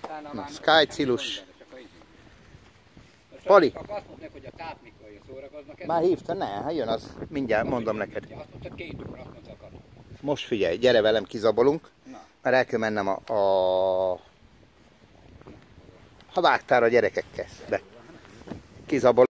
Na, Skycilus. Pali. Azt mondták, hogy a táp mikor jön, szórakoznak. Már hívta? Ne, hát jön az. Mindjárt mondom neked. Azt mondta, 2 óra, azt mondta, akar. Most figyelj, gyere velem, kizabolunk. Mert el kell mennem ha vágtál a gyerekekkel. De. Kizabol.